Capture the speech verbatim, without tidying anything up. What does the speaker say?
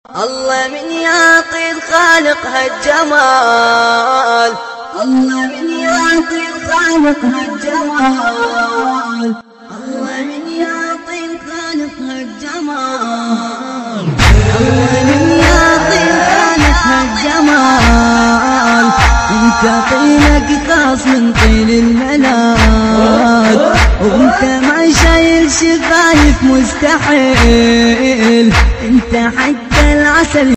الله من يعطي الخالق هالجمال، الله من يعطي الخالق هالجمال، الله من يعطي الخالق هالجمال، الله من يعطي الخالق هالجمال. انت طينك قاص من طين المنال، وانت ما شايل شفايف مستحيل، انت حتى العسل